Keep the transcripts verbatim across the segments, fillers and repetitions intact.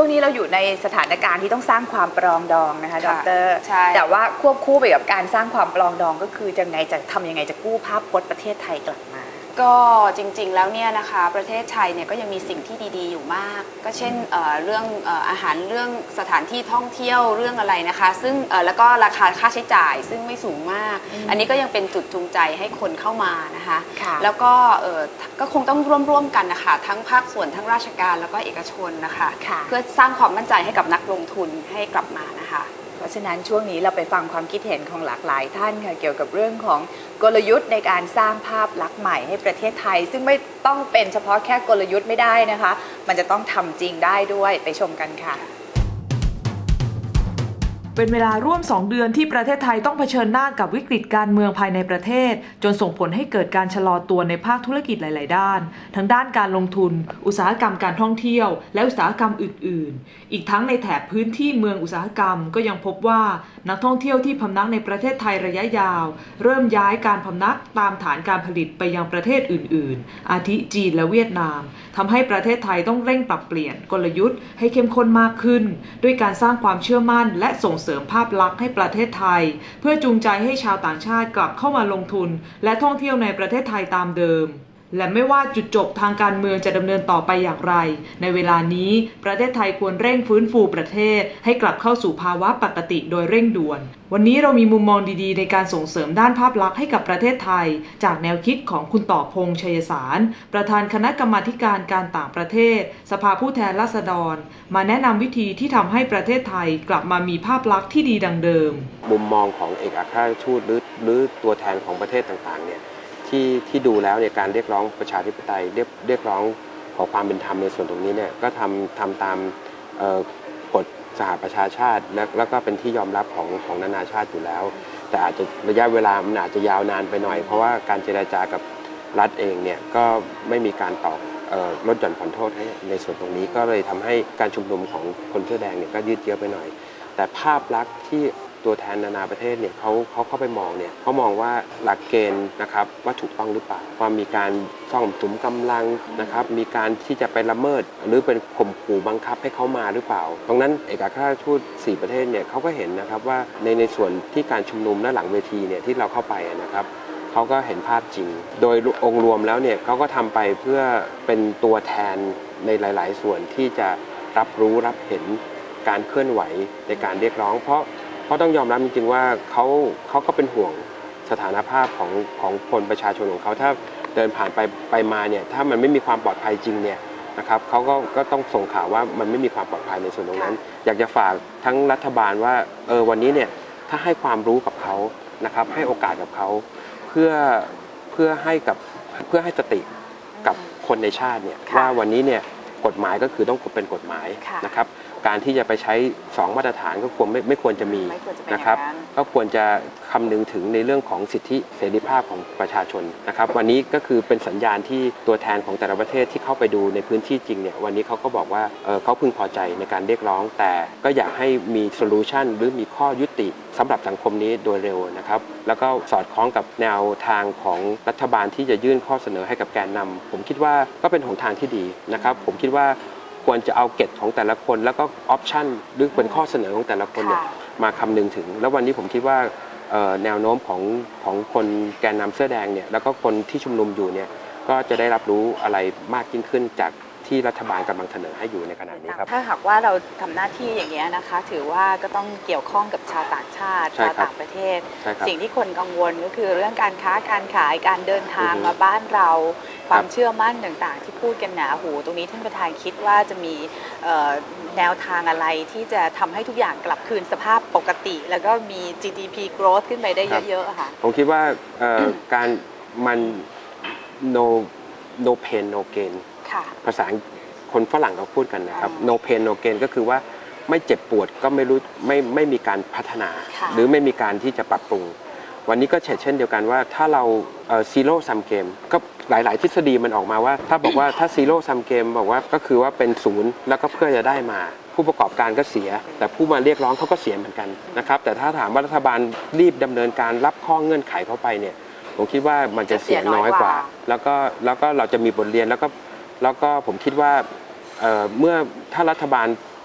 ช่วงนี้เราอยู่ในสถานการณ์ที่ต้องสร้างความปรองดองนะคะดร.แต่ว่าควบคู่ไปกับการสร้างความปรองดองก็คือยังไงจะทำยังไงจะกู้ภาพพจน์ประเทศไทยกลับมาก็จริงๆแล้วเนี่ยนะคะประเทศไทยเนี่ยก็ยังมีสิ่งที่ดีๆอยู่มากก็เช่น เอ่อ เรื่อง เอ่อ อาหารเรื่องสถานที่ท่องเที่ยวเรื่องอะไรนะคะซึ่งแล้วก็ราคาค่าใช้จ่ายซึ่งไม่สูงมาก อ, อันนี้ก็ยังเป็นจุดจูงใจให้คนเข้ามานะคะแล้วก็ก็คงต้องร่วมๆกันนะคะทั้งภาคส่วนทั้งราชการแล้วก็เอกชนนะคะเพื่อสร้างความมั่นใจให้กับนักลงทุนให้กลับมานะคะเพราะฉะนั้นช่วงนี้เราไปฟังความคิดเห็นของหลากหลายท่านค่ะเกี่ยวกับเรื่องของกลยุทธ์ในการสร้างภาพลักษณ์ใหม่ให้ประเทศไทยซึ่งไม่ต้องเป็นเฉพาะแค่กลยุทธ์ไม่ได้นะคะมันจะต้องทำจริงได้ด้วยไปชมกันค่ะเป็นเวลาร่วมสองเดือนที่ประเทศไทยต้องเผชิญหน้ากับวิกฤตการเมืองภายในประเทศจนส่งผลให้เกิดการชะลอตัวในภาคธุรกิจหลายๆด้านทั้งด้านการลงทุนอุตสาหกรรมการท่องเที่ยวและอุตสาหกรรมอื่นๆอีกทั้งในแถบพื้นที่เมืองอุตสาหกรรมก็ยังพบว่านักท่องเที่ยวที่พำนักในประเทศไทยระยะยาวเริ่มย้ายการพำนักตามฐานการผลิตไปยังประเทศอื่นๆอาทิจีนและเวียดนามทำให้ประเทศไทยต้องเร่งปรับเปลี่ยนกลยุทธ์ให้เข้มข้นมากขึ้นด้วยการสร้างความเชื่อมั่นและส่งเสริมภาพลักษณ์ให้ประเทศไทยเพื่อจูงใจให้ชาวต่างชาติกลับเข้ามาลงทุนและท่องเที่ยวในประเทศไทยตามเดิมและไม่ว่าจุดจบทางการเมืองจะดำเนินต่อไปอย่างไรในเวลานี้ประเทศไทยควรเร่งฟื้นฟูประเทศให้กลับเข้าสู่ภาวะปกติโดยเร่งด่วนวันนี้เรามีมุมมองดีๆในการส่งเสริมด้านภาพลักษณ์ให้กับประเทศไทยจากแนวคิดของคุณต่อพงษ์ ชัยสารประธานคณะกรรมาธิการการต่างประเทศสภาผู้แทนราษฎรมาแนะนำวิธีที่ทำให้ประเทศไทยกลับมามีภาพลักษณ์ที่ดีดังเดิมมุมมองของเอกอัครราชทูตหรือหรือตัวแทนของประเทศต่างๆเนี่ยที่ที่ดูแล้วในการเรียกร้องประชาธิปไตยเรียกเรียกร้องขอความเป็นธรรมในส่วนตรงนี้เนี่ยก็ทำทำตามกฎสหประชาชาติและแล้วก็เป็นที่ยอมรับของของนานาชาติอยู่แล้วแต่อาจจะระยะเวลามันอาจจะยาวนานไปหน่อยเพราะว่าการเจรจากับรัฐเองเนี่ยก็ไม่มีการตอบลดหย่อนผ่อนโทษให้ในส่วนตรงนี้ก็เลยทำให้การชุมนุมของคนเสื้อแดงเนี่ยก็ยืดเยื้อไปหน่อยแต่ภาพลักษณ์ที่ตัวแทนนานาประเทศเนี่ยเขาเขาเข้าไปมองเนี่ยเขามองว่าหลักเกณฑ์นะครับว่าถูกต้องหรือเปล่าว่ามีการซ่องสุมกำลังนะครับมีการที่จะไปละเมิดหรือเป็นข่มขู่บังคับให้เขามาหรือเปล่าตรงนั้นเอกอัครราชทูตสี่ประเทศเนี่ยเขาก็เห็นนะครับว่าในในส่วนที่การชุมนุมและหลังเวทีเนี่ยที่เราเข้าไปนะครับเขาก็เห็นภาพจริงโดยองค์รวมแล้วเนี่ยเขาก็ทำไปเพื่อเป็นตัวแทนในหลายๆส่วนที่จะรับรู้รับเห็นการเคลื่อนไหวในการเรียกร้องเพราะเพราะต้องยอมรับจริงๆว่าเขาเขาก็เป็นห่วงสถานภาพของของคนประชาชนของเขาถ้าเดินผ่านไปไปมาเนี่ยถ้ามันไม่มีความปลอดภัยจริงเนี่ยนะครับเขาก็ก็ต้องส่งข่าวว่ามันไม่มีความปลอดภัยในส่วนตรงนั้นอยากจะฝากทั้งรัฐบาลว่าเออวันนี้เนี่ยถ้าให้ความรู้กับเขานะครับให้โอกาสกับเขาเพื่อเพื่อให้กับเพื่อให้สติกับคนในชาติเนี่ยว่าวันนี้เนี่ยกฎหมายก็คือต้องเป็นกฎหมายนะครับการที่จะไปใช้สองมาตรฐานก็ควรไม่ไม่ควรจะมีนะครับก็ควรจะคำนึงถึงในเรื่องของสิทธิเสรีภาพของประชาชนนะครับวันนี้ก็คือเป็นสัญญาณที่ตัวแทนของแต่ละประเทศที่เข้าไปดูในพื้นที่จริงเนี่ยวันนี้เขาก็บอกว่าเออเขาพึงพอใจในการเรียกร้องแต่ก็อยากให้มีโซลูชันหรือมีข้อยุติสำหรับสังคมนี้โดยเร็วนะครับแล้วก็สอดคล้องกับแนวทางของรัฐบาลที่จะยื่นข้อเสนอให้กับแกนนำผมคิดว่าก็เป็นหนทางที่ดีนะครับผมคิดว่าควรจะเอาเกตของแต่ละคนแล้วก็ออปชันหรือเป็นข้อเสนอของแต่ละคนเนี่ยมาคำนึงถึงแล้ววันนี้ผมคิดว่าแนวโน้มของของคนแกนนำเสื้อแดงเนี่ยแล้วก็คนที่ชุมนุมอยู่เนี่ยก็จะได้รับรู้อะไรมากยิ่งขึ้นจากที่รัฐบาลกำลังเสนอให้อยู่ในขณะนี้ครับถ้าหากว่าเราทำหน้าที่อย่างนี้นะคะถือว่าก็ต้องเกี่ยวข้องกับชาวต่างชาติชาวต่างประเทศสิ่งที่คนกังวลก็คือเรื่องการค้าการขายการเดินทางมาบ้านเราความเชื่อมั่นต่างๆที่พูดกันหนาหูตรงนี้ท่านประธานคิดว่าจะมีแนวทางอะไรที่จะทำให้ทุกอย่างกลับคืนสภาพปกติแล้วก็มี จี ดี พี growth ขึ้นไปได้เยอะๆค่ะผมคิดว่าการมัน no no pain no gain ภาษาคนฝรั่งเขาพูดกันนะครับ no pain no gain ก็คือว่าไม่เจ็บปวดก็ไม่รู้ไม่ไม่มีการพัฒนาหรือไม่มีการที่จะปรับปรุงวันนี้ก็เช่นเดียวกันว่าถ้าเราซีโร่ซัมเกมก็หลายๆทฤษฎีมันออกมาว่าถ้าบอกว่าถ้าซีโร่ซัมเกมบอกว่าก็คือว่าเป็นศูนย์แล้วก็เพื่อจะได้มาผู้ประกอบการก็เสียแต่ผู้มาเรียกร้องเขาก็เสียเหมือนกันนะครับแต่ถ้าถามว่ารัฐบาลรีบดำเนินการรับข้อเงื่อนไขเข้าไปเนี่ยผมคิดว่ามันจะเสียน้อยกว่าแล้วก็แล้วก็เราจะมีบทเรียนแล้วก็แล้วก็ผมคิดว่าเมื่อถ้ารัฐบาล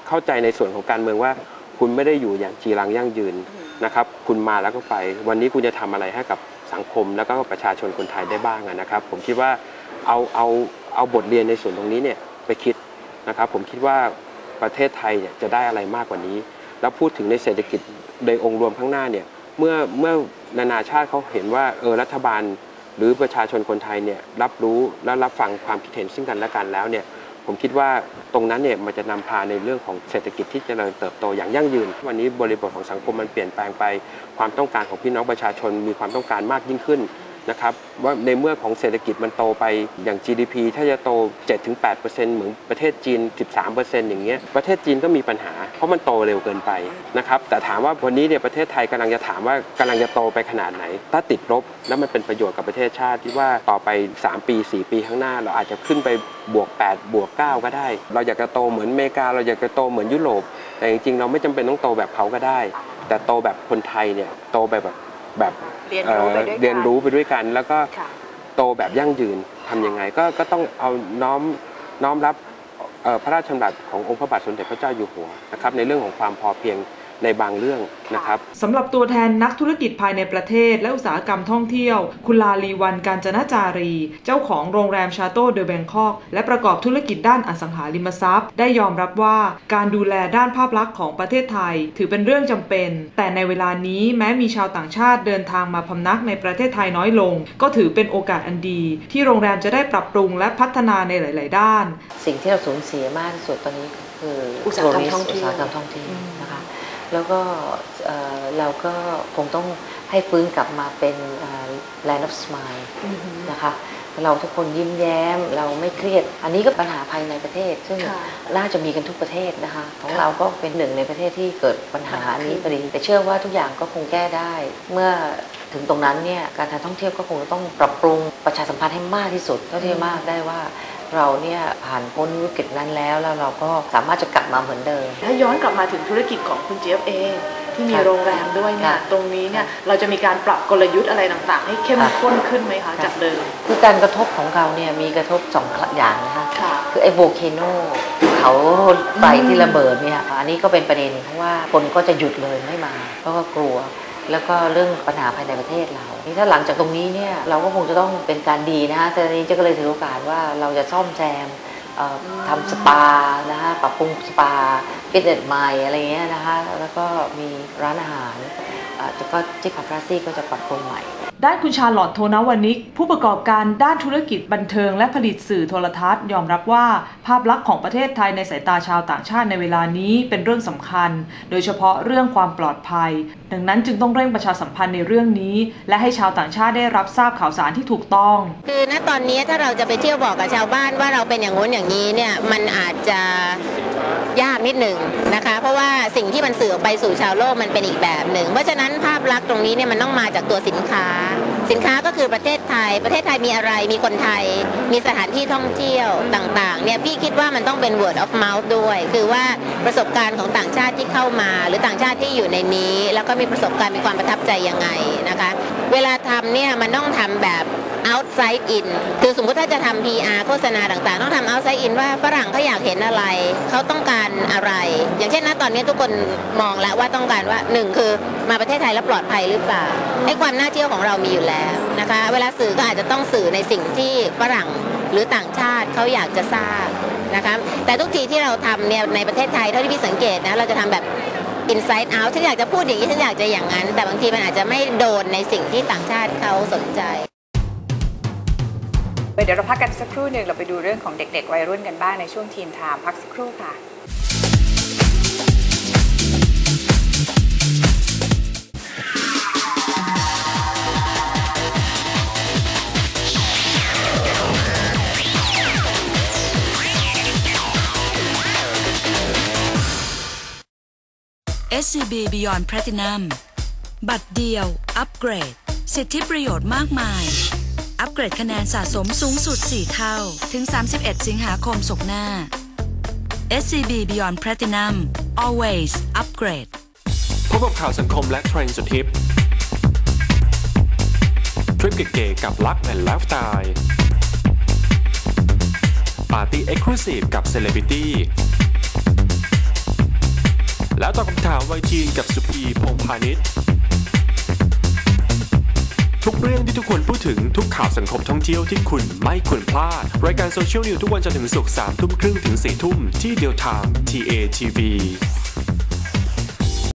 เข้าใจในส่วนของการเมืองว่าคุณไม่ได้อยู่อย่างจีรังยั่งยืนนะครับคุณมาแล้วก็ไปวันนี้คุณจะทำอะไรให้กับสังคมแล้วก็ประชาชนคนไทยได้บ้างนะครับผมคิดว่าเอาเอาเอาบทเรียนในส่วนตรงนี้เนี่ยไปคิดนะครับผมคิดว่าประเทศไทยเนี่ยจะได้อะไรมากกว่านี้แล้วพูดถึงในเศรษฐกิจโดยองค์รวมข้างหน้าเนี่ยเมื่อเมื่อนานาชาติเขาเห็นว่าเออรัฐบาลหรือประชาชนคนไทยเนี่ยรับรู้และรับฟังความคิดเห็นซึ่งกันและกันแล้วเนี่ยผมคิดว่าตรงนั้นเนี่ยมันจะนำพาในเรื่องของเศรษฐกิจที่เจริญเติบโตอย่างยั่งยืนวันนี้บริบทของสังคมมันเปลี่ยนแปลงไปความต้องการของพี่น้องประชาชนมีความต้องการมากยิ่งขึ้นนะครับว่าในเมื่อของเศรษฐกิจมันโตไปอย่าง จี ดี พี ถ้าจะโต เจ็ดถึงแปดเปอร์เซ็นต์ เหมือนประเทศจีน สิบสามเปอร์เซ็นต์ อย่างเงี้ยประเทศจีนก็มีปัญหาเพราะมันโตเร็วเกินไปนะครับแต่ถามว่าวันนี้เนี่ยประเทศไทยกำลังจะถามว่ากำลังจะโตไปขนาดไหนถ้าติดลบแล้วมันเป็นประโยชน์กับประเทศชาติที่ว่าต่อไปสามปีสี่ปีข้างหน้าเราอาจจะขึ้นไปบวกแปดบวกเก้าก็ได้เราอยากจะโตเหมือนอเมริกาเราอยากจะโตเหมือนยุโรปแต่จริงๆเราไม่จำเป็นต้องโตแบบเขาก็ได้แต่โตแบบคนไทยเนี่ยโตแบบแบบเรียนรู้ไปด้วยกันเรียนรู้ไปด้วยกันแล้วก็โตแบบยั่งยืนทำยังไงก็ก็ต้องเอาน้อมน้อมรับพระราชดำรัสขององค์พระบาทสมเด็จพระเจ้าอยู่หัวนะครับในเรื่องของความพอเพียงในบางเรื่องนะครับสำหรับตัวแทนนักธุรกิจภายในประเทศและอุตสาหกรรมท่องเที่ยวคุณลาลีวันกาญจนจารีเจ้าของโรงแรมชาโต้เดอะแบงคอกและประกอบธุรกิจด้านอสังหาริมทรัพย์ได้ยอมรับว่าการดูแลด้านภาพลักษณ์ของประเทศไทยถือเป็นเรื่องจำเป็นแต่ในเวลานี้แม้มีชาวต่างชาติเดินทางมาพำนักในประเทศไทยน้อยลงก็ถือเป็นโอกาสอันดีที่โรงแรมจะได้ปรับปรุงและพัฒนาในหลายๆด้านสิ่งที่เราสูญเสียมากที่สุดตอนนี้คืออุตสาหกรรมท่องเที่ยวอุตสาหกรรมท่องเที่ยวนะคะแล้วก็เราก็คงต้องให้ฟื้นกลับมาเป็น Land of Smile นะคะเราทุกคนยิ้มแย้มเราไม่เครียดอันนี้ก็ปัญหาภายในประเทศซึ่งน่าจะมีกันทุกประเทศนะคะของเราก็เป็นหนึ่งในประเทศที่เกิดปัญหาอันนี้พอดีแต่เชื่อว่าทุกอย่างก็คงแก้ได้เมื่อถึงตรงนั้นเนี่ยการท่องเที่ยวก็คงต้องปรับปรุงประชาสัมพันธ์ให้มากที่สุดเท่าที่มากได้ว่าเราเนี่ยผ่านพ้นวิกฤตนั้นแล้วแล้วเราก็สามารถจะกลับมาเหมือนเดิมถ้าย้อนกลับมาถึงธุรกิจของคุณเจี๊ยบเองที่มีโรงแรมด้วยเนี่ยตรงนี้เนี่ยเราจะมีการปรับกลยุทธ์อะไรต่างๆให้เข้มข้นขึ้นไหมคะจากเดิมคือการกระทบของเราเนี่ยมีกระทบสองอย่างนะคะคือไอ้โวลเคโนเขาไฟที่ระเบิดเนี่ยอันนี้ก็เป็นประเด็นเพราะว่าคนก็จะหยุดเลยไม่มาเพราะว่ากลัวแล้วก็เรื่องปัญหาภายในประเทศเราถ้าหลังจากตรงนี้เนี่ยเราก็คงจะต้องเป็นการดีนะคะแต่นี้เจ๊ก็เลยถือโอกาสว่าเราจะซ่อมแซมทำสปานะคะปรับปรุงสปาฟิตเนสใหม่อะไรเงี้ยนะคะแล้วก็มีร้านอาหารแล้วก็ที่คาเฟ่ซี่ก็จะปรับปรุงใหม่ด้านคุณชาลอตโทนวนิกผู้ประกอบการด้านธุรกิจบันเทิงและผลิตสื่อโทรทัศน์ยอมรับว่าภาพลักษณ์ของประเทศไทยในสายตาชาวต่างชาติในเวลานี้เป็นเรื่องสำคัญโดยเฉพาะเรื่องความปลอดภัยดังนั้นจึงต้องเร่งประชาสัมพันธ์ในเรื่องนี้และให้ชาวต่างชาติได้รับทราบข่าวสารที่ถูกต้องคือณตอนนี้ถ้าเราจะไปเที่ยวบอกกับชาวบ้านว่าเราเป็นอย่างงู้นอย่างนี้เนี่ยมันอาจจะยากนิดหนึ่งนะคะเพราะว่าสิ่งที่มันสื่อออกไปสู่ชาวโลกมันเป็นอีกแบบหนึ่งเพราะฉะนั้นภาพลักษณ์ตรงนี้เนี่ยมันต้องมาจากตัวสินค้าสินค้าก็คือประเทศไทยประเทศไทยมีอะไรมีคนไทยมีสถานที่ท่องเที่ยวต่างๆเนี่ยพี่คิดว่ามันต้องเป็น word of mouth ด้วยคือว่าประสบการณ์ของต่างชาติที่เข้ามาหรือต่างชาติที่อยู่ในนี้แล้วก็มีประสบการณ์มีความประทับใจยังไงนะคะเวลาทำเนี่ยมันต้องทำแบบ outside in คือสมมติถ้าจะทำ พี อาร์ โฆษณาต่างๆต้องทำ outside in ว่าฝรั่งเขาอยากเห็นอะไรเขาต้องการอะไรอย่างเช่นนะตอนนี้ทุกคนมองแล้วว่าต้องการว่าหนึ่งคือมาประเทศไทยแล้วปลอดภัยหรือเปล่าไอ้ความน่าเชื่อของเรามีอยู่แล้วนะคะเวลาสื่อก็อาจจะต้องสื่อในสิ่งที่ฝรั่งหรือต่างชาติเขาอยากจะทราบนะคะแต่ทุกทีที่เราทำเนี่ยในประเทศไทยเท่าที่พี่สังเกตนะเราจะทำแบบ inside out ฉันอยากจะพูดอย่างนี้ฉันอยากจะอย่างนั้นแต่บางทีมันอาจจะไม่โดนในสิ่งที่ต่างชาติเขาสนใจเดี๋ยวเราพักกันสักครู่หนึ่งเราไปดูเรื่องของเด็กๆวัยรุ่นกันบ้างในช่วงทีมไทม์พักสักครู่ค่ะเอส ซี บี Beyond Platinum บัตรเดียวอัปเกรดสิทธิประโยชน์มากมายอัปเกรดคะแนนสะสมสูงสุดสี่เท่าถึงสามสิบเอ็ดสิงหาคมศกหน้า เอส ซี บี Beyond Platinum Always Upgrade พบกับข่าวสังคมและเทรนด์สุดฮิปทริปเก๋ๆกับลักแอนด์ไลฟ์สไตล์ปาร์ตี้เอ็กซ์คลูซีฟกับเซเลบริตี้แล้วตอบคำถามวัยทีนกับสุพีพงษ์พาณิชย์ทุกเรื่องที่ทุกคนพูดถึงทุกข่าวสังคมท่องเที่ยวที่คุณไม่ควรพลาดรายการโซเชียลนิวทุกวันจันทร์ถึงศุกร์สามทุ่มครึ่งถึงสี่ทุ่มที่เดียวไทม์ ที เอ ที วี